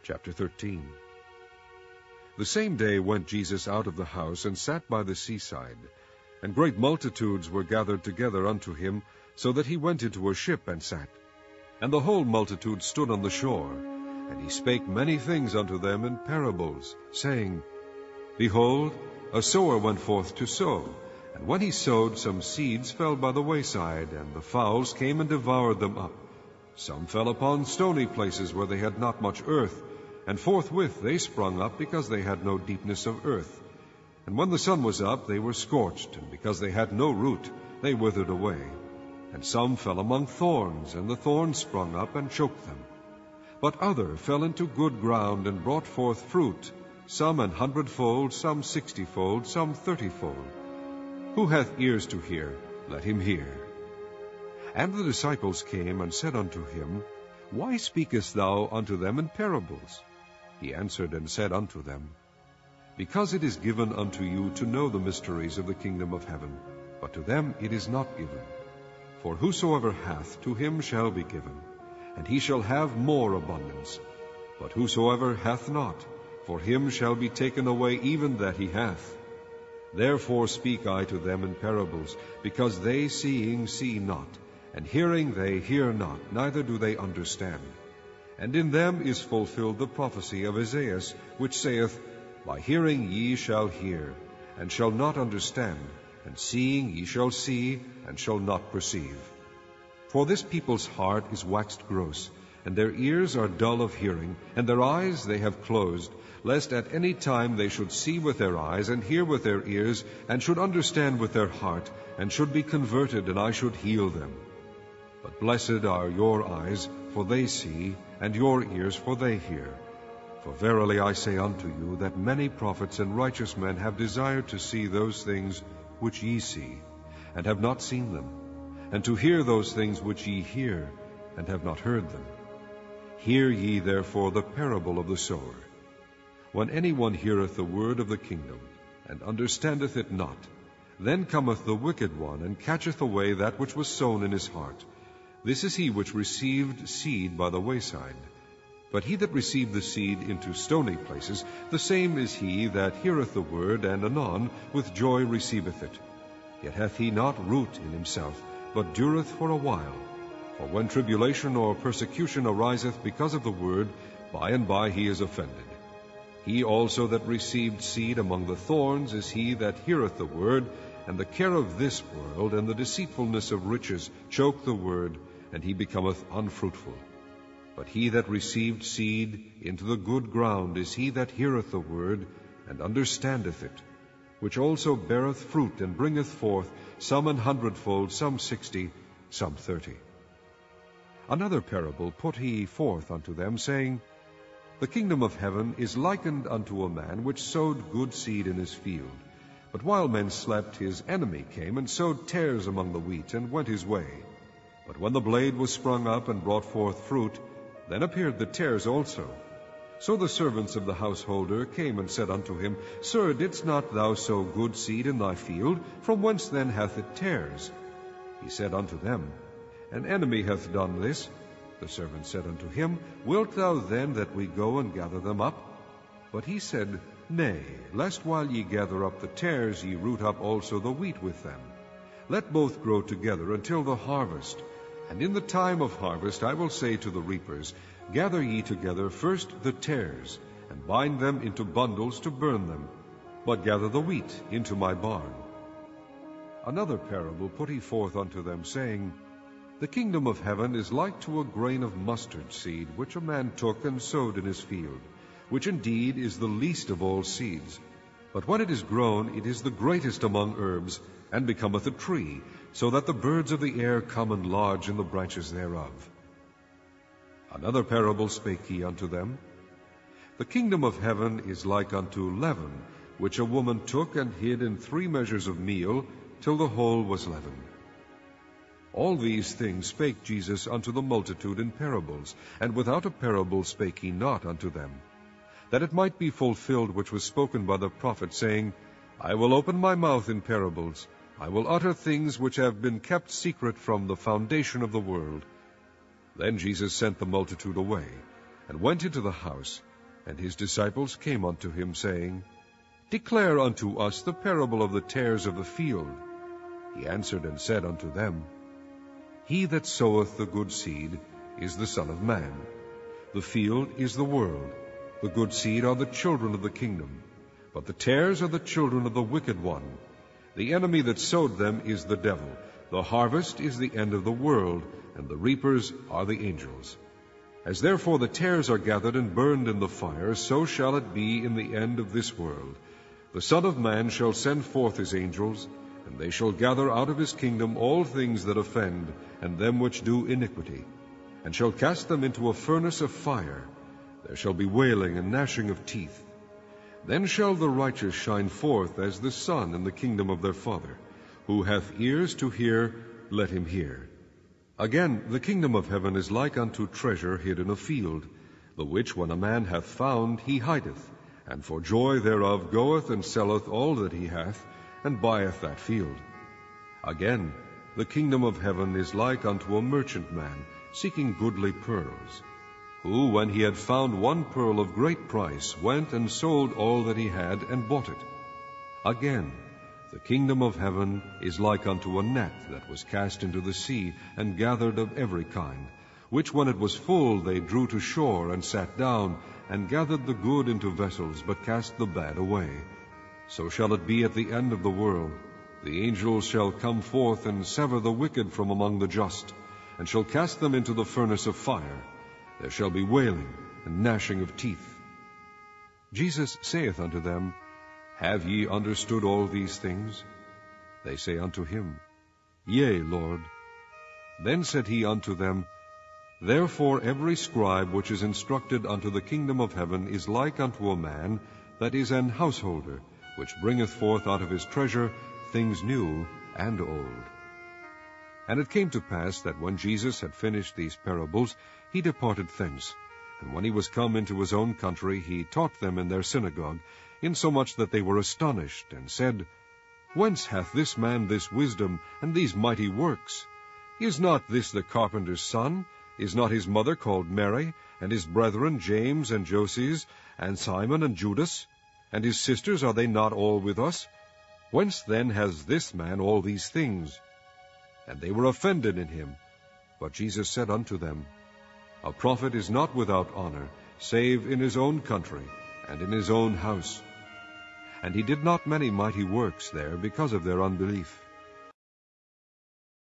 Chapter 13. The same day went Jesus out of the house, and sat by the seaside. And great multitudes were gathered together unto him, so that he went into a ship and sat. And the whole multitude stood on the shore. And he spake many things unto them in parables, saying, Behold, a sower went forth to sow. And when he sowed, some seeds fell by the wayside, and the fowls came and devoured them up. Some fell upon stony places where they had not much earth, and forthwith they sprung up, because they had no deepness of earth. And when the sun was up, they were scorched, and because they had no root, they withered away. And some fell among thorns, and the thorns sprung up and choked them. But other fell into good ground, and brought forth fruit, some 100-fold, some 60-fold, some 30-fold. Who hath ears to hear, let him hear. And the disciples came and said unto him, Why speakest thou unto them in parables? He answered and said unto them, Because it is given unto you to know the mysteries of the kingdom of heaven, but to them it is not given. For whosoever hath, to him shall be given, and he shall have more abundance. But whosoever hath not, for him shall be taken away even that he hath. Therefore speak I to them in parables, because they seeing see not, and hearing they hear not, neither do they understand. And in them is fulfilled the prophecy of Isaiah, which saith, By hearing ye shall hear, and shall not understand, and seeing ye shall see, and shall not perceive. For this people's heart is waxed gross, and their ears are dull of hearing, and their eyes they have closed, lest at any time they should see with their eyes, and hear with their ears, and should understand with their heart, and should be converted, and I should heal them. But blessed are your eyes, for they see, and your ears, for they hear. For verily I say unto you, that many prophets and righteous men have desired to see those things which ye see, and have not seen them, and to hear those things which ye hear, and have not heard them. Hear ye therefore the parable of the sower. When any one heareth the word of the kingdom, and understandeth it not, then cometh the wicked one, and catcheth away that which was sown in his heart. This is he which received seed by the wayside. But he that received the seed into stony places, the same is he that heareth the word, and anon with joy receiveth it. Yet hath he not root in himself, but dureth for a while. For when tribulation or persecution ariseth because of the word, by and by he is offended. He also that received seed among the thorns is he that heareth the word, and the care of this world and the deceitfulness of riches choke the word, and he becometh unfruitful. But he that received seed into the good ground is he that heareth the word, and understandeth it, which also beareth fruit, and bringeth forth some 100-fold, some 60, some 30. Another parable put he forth unto them, saying, The kingdom of heaven is likened unto a man which sowed good seed in his field. But while men slept, his enemy came and sowed tares among the wheat, and went his way. But when the blade was sprung up and brought forth fruit, then appeared the tares also. So the servants of the householder came and said unto him, Sir, didst not thou sow good seed in thy field? From whence then hath it tares? He said unto them, An enemy hath done this. The servant said unto him, Wilt thou then that we go and gather them up? But he said, Nay, lest while ye gather up the tares, ye root up also the wheat with them. Let both grow together until the harvest. And in the time of harvest I will say to the reapers, Gather ye together first the tares, and bind them into bundles to burn them, but gather the wheat into my barn. Another parable put he forth unto them, saying, The kingdom of heaven is like to a grain of mustard seed, which a man took and sowed in his field, which indeed is the least of all seeds. But when it is grown, it is the greatest among herbs, and becometh a tree, so that the birds of the air come and lodge in the branches thereof. Another parable spake he unto them, The kingdom of heaven is like unto leaven, which a woman took and hid in 3 measures of meal, till the whole was leavened. All these things spake Jesus unto the multitude in parables, and without a parable spake he not unto them, that it might be fulfilled which was spoken by the prophet, saying, I will open my mouth in parables, I will utter things which have been kept secret from the foundation of the world. Then Jesus sent the multitude away, and went into the house, And his disciples came unto him, saying, Declare unto us the parable of the tares of the field. He answered and said unto them, He that soweth the good seed is the Son of Man. The field is the world. The good seed are the children of the kingdom. But the tares are the children of the wicked one. The enemy that sowed them is the devil. The harvest is the end of the world, and the reapers are the angels. As therefore the tares are gathered and burned in the fire, so shall it be in the end of this world. The Son of Man shall send forth his angels, and they shall gather out of his kingdom all things that offend, and them which do iniquity, and shall cast them into a furnace of fire. There shall be wailing and gnashing of teeth. Then shall the righteous shine forth as the sun in the kingdom of their Father. Who hath ears to hear, let him hear. Again, the kingdom of heaven is like unto treasure hid in a field, the which when a man hath found, he hideth, and for joy thereof goeth and selleth all that he hath, and buyeth that field. Again, the kingdom of heaven is like unto a merchant man, seeking goodly pearls, who, when he had found one pearl of great price, went and sold all that he had, and bought it. Again, the kingdom of heaven is like unto a net that was cast into the sea, and gathered of every kind, which when it was full they drew to shore, and sat down, and gathered the good into vessels, but cast the bad away. So shall it be at the end of the world. The angels shall come forth, and sever the wicked from among the just, and shall cast them into the furnace of fire. There shall be wailing and gnashing of teeth. Jesus saith unto them, Have ye understood all these things? They say unto him, Yea, Lord. Then said he unto them, Therefore every scribe which is instructed unto the kingdom of heaven is like unto a man that is an householder, which bringeth forth out of his treasure things new and old. And it came to pass that when Jesus had finished these parables, he departed thence. And when he was come into his own country, he taught them in their synagogue, insomuch that they were astonished, and said, Whence hath this man this wisdom, and these mighty works? Is not this the carpenter's son? Is not his mother called Mary, and his brethren James and Joses, and Simon and Judas? And his sisters, are they not all with us? Whence then has this man all these things? And they were offended in him. But Jesus said unto them, A prophet is not without honor, save in his own country, and in his own house. And he did not many mighty works there because of their unbelief.